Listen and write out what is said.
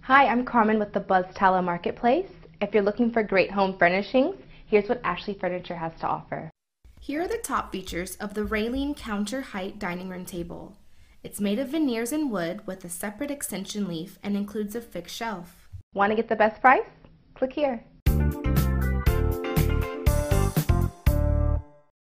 Hi, I'm Carmen with the Buzztala Marketplace. If you're looking for great home furnishings, here's what Ashley Furniture has to offer. Here are the top features of the Ralene counter height dining room table. It's made of veneers and wood with a separate extension leaf and includes a fixed shelf. Want to get the best price? Click here.